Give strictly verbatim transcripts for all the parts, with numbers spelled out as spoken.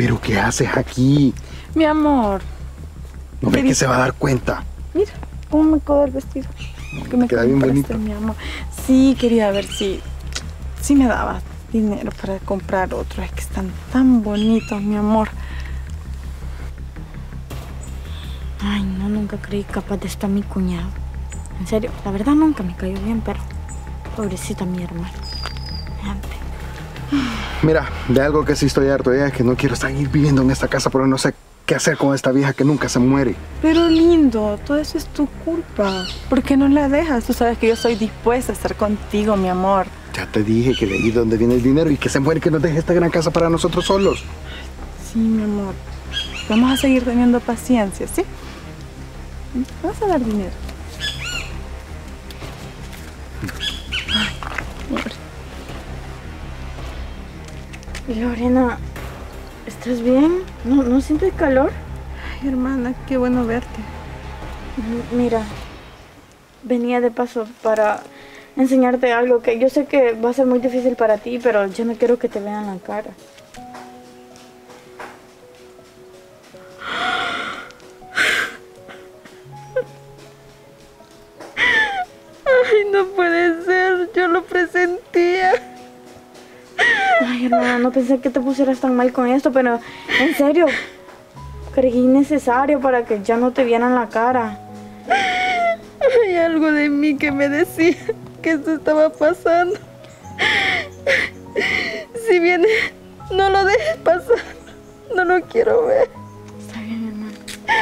¿Pero qué haces aquí? Mi amor. ¿No ves que se va a dar cuenta? Mira, cómo me quedó el vestido. Que me queda bien bonito. Mi amor. Sí, quería ver si, si me dabas dinero para comprar otro. Es que están tan bonitos, mi amor. Ay, no, nunca creí capaz de estar mi cuñado. En serio, la verdad nunca me cayó bien, pero pobrecita mi hermano. Mira, de algo que sí estoy harto ya es que no quiero seguir viviendo en esta casa, pero no sé qué hacer con esta vieja que nunca se muere. Pero lindo, todo eso es tu culpa. ¿Por qué no la dejas? Tú sabes que yo estoy dispuesta a estar contigo, mi amor. Ya te dije que de ahí es donde viene el dinero y que se muere, que nos deje esta gran casa para nosotros solos. Sí, mi amor. Vamos a seguir teniendo paciencia, ¿sí? Vamos a dar dinero. Ay, amor. Lorena, ¿estás bien? ¿No, no sientes calor? Ay, hermana, qué bueno verte. Mira, venía de paso para enseñarte algo que yo sé que va a ser muy difícil para ti, pero yo no quiero que te vean la cara. Ay, no puede ser, yo lo presentía. Ay, hermana, no pensé que te pusieras tan mal con esto, pero en serio, creí innecesario para que ya no te vieran la cara. Hay algo de mí que me decía que esto estaba pasando. Si viene, no lo dejes pasar. No lo quiero ver. Está bien, hermana.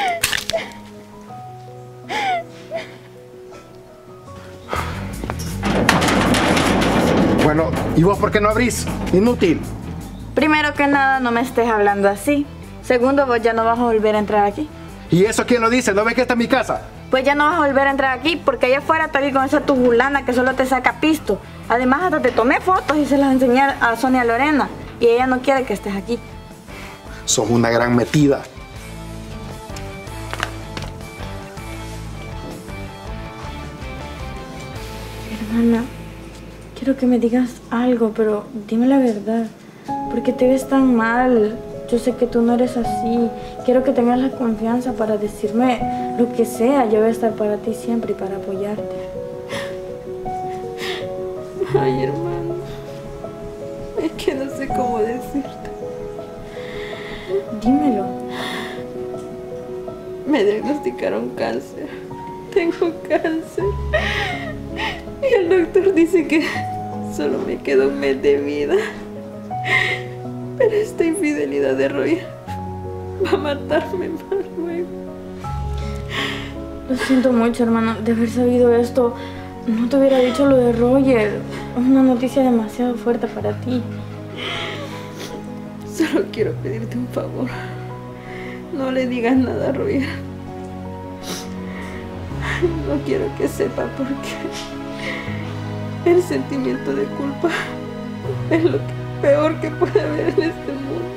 Bueno, ¿y vos por qué no abrís? Inútil. Primero que nada, no me estés hablando así. Segundo, vos ya no vas a volver a entrar aquí. ¿Y eso quién lo dice? ¿No ves que esta es mi casa? Pues ya no vas a volver a entrar aquí porque allá afuera te vi con esa tubulana que solo te saca pisto. Además, hasta te tomé fotos y se las enseñé a Sonia Lorena. Y ella no quiere que estés aquí. Sos una gran metida. Hermana, quiero que me digas algo, pero dime la verdad. ¿Por qué te ves tan mal? Yo sé que tú no eres así. Quiero que tengas la confianza para decirme lo que sea. Yo voy a estar para ti siempre y para apoyarte. Ay, hermano. Es que no sé cómo decirte. Dímelo. Me diagnosticaron cáncer. Tengo cáncer. Y el doctor dice que solo me queda un mes de vida. Pero esta infidelidad de Roy va a matarme más luego. Lo siento mucho, hermana. De haber sabido esto, no te hubiera dicho lo de Roger. Es una noticia demasiado fuerte para ti. Solo quiero pedirte un favor. No le digas nada a Roger. No quiero que sepa porque el sentimiento de culpa es lo que peor que puede haber en este mundo.